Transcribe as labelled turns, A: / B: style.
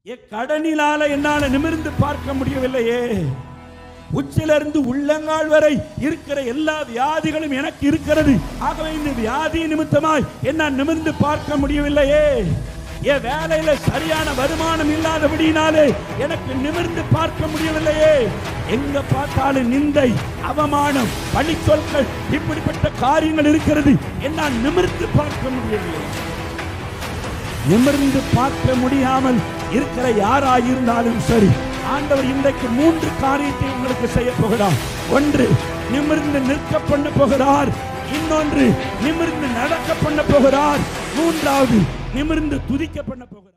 A: கடனினால என்னால நிமிர்ந்து பார்க்க முடியவில்லையே. உச்சிலிருந்து உள்ளங்கால் வரை இருக்கிற எல்லா வியாதிகளும் எனக்கு இருக்கிறது. ஆகவே இந்த வியாதி நிமித்தமாய் என்னால் நிமிர்ந்து பார்க்க முடியவில்லையே. என் வேலையில சரியான வருமானம் இல்லாதபடினாலே எனக்கு நிமிர்ந்து பார்க்க முடியவில்லையே. எங்க பார்த்தாலும் நிந்தை, அவமானம், பழிச்சொற்கள், இப்படிப்பட்ட காரியங்கள் இருக்கிறது. என்னால் நிமிர்ந்து பார்க்க முடியவில்லை. நிமிர்ந்து பார்க்க முடியாமல் இருக்கிற யாராயிருந்தாலும் சரி, ஆண்டவர் இன்றைக்கு 3 காரியத்தை உங்களுக்கு செய்ய போகிறார். ஒன்று, நிமிர்ந்து நிற்க பண்ண போகிறார். இன்னொன்று, நிமிர்ந்து நடக்க பண்ண போகிறார். மூன்றாவது, நிமிர்ந்து துதிக்க பண்ண போகிறார்.